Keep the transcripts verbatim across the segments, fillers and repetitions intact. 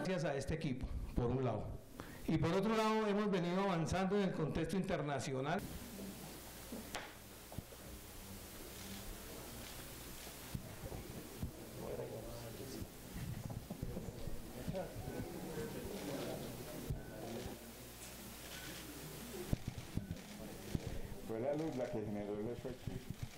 gracias a este equipo, por un lado. Y por otro lado, hemos venido avanzando en el contexto internacional. Fue la luz la que generó el efecto.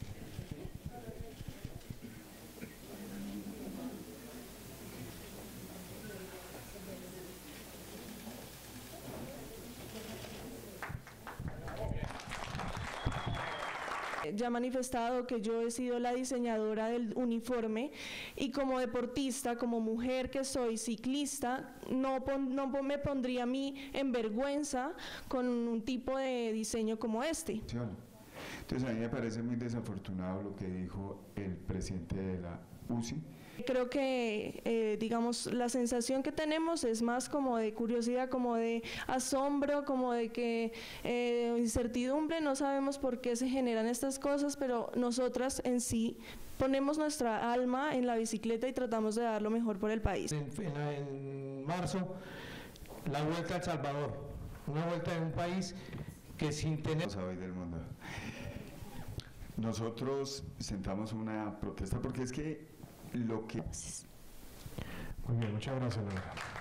Ya he manifestado que yo he sido la diseñadora del uniforme y como deportista, como mujer que soy ciclista, no, pon, no me pondría a mí en vergüenza con un tipo de diseño como este. Entonces a mí me parece muy desafortunado lo que dijo el presidente de la U C I. Creo que, eh, digamos, la sensación que tenemos es más como de curiosidad, como de asombro, como de que eh, incertidumbre, no sabemos por qué se generan estas cosas, pero nosotras en sí ponemos nuestra alma en la bicicleta y tratamos de dar lo mejor por el país. En, en, en marzo, la Vuelta a El Salvador, una vuelta de un país que sin tener... Hoy del mundo. Nosotros sentamos una protesta porque es que lo que... Muy bien, muchas gracias, Laura.